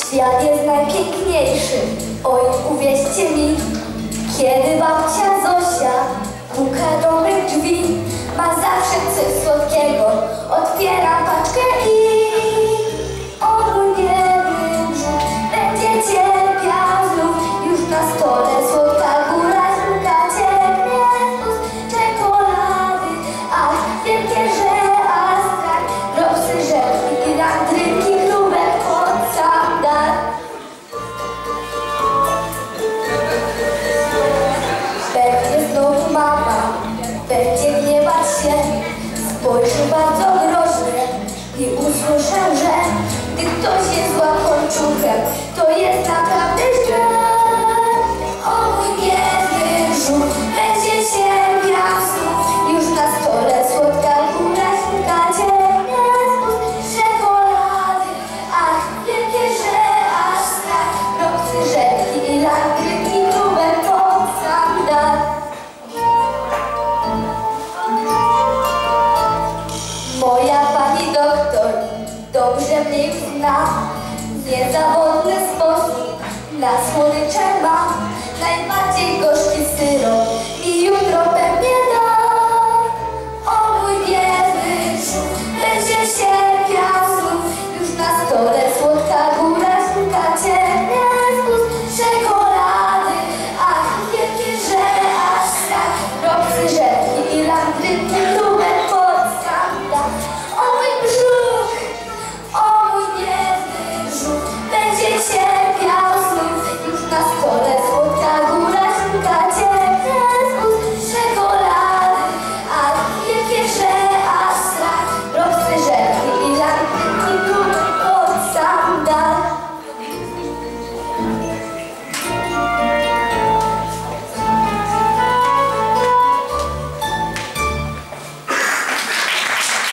Świat jest najpiękniejszy, oj, uwierzcie mi. Kiedy babcia Zosia puka do mych drzwi, ma zawsze coś słodkiego, otwieram paczkę i o mój biedny brzuch będzie cierpiał znów. Już na stole słodka góra, ciemnie spust czekolady, ach, wielkie, że aż strach, dropsy, rzepki i landrynki, grubek pod sam dach. Pewnie znowu mama będzie gniewać się, spojrzy bardzo groźnie i usłyszę, że gdy ktoś jest łakomczuchem, to jest naprawdę źle. O mój biedny brzuch będzie cierpiał znów. Już na stole słodka góra, ciemnie spust czekolady, ach, wielkie, że aż strach, dropsy, rzepki i landrynki, grubek pod sam dach. Moja pani doktor dobrze mnie już zna, niezawodny sposób na słodycze ma, najbardziej gorzki syrop i jutro